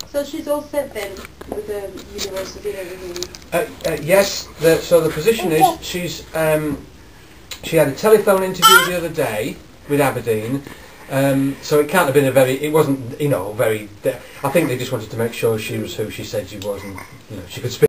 So she's all set then with the university and everything? Yes, so the position is she had a telephone interview the other day with Aberdeen, so it can't have been it wasn't, very, I think they just wanted to make sure she was who she said she was, and she could speak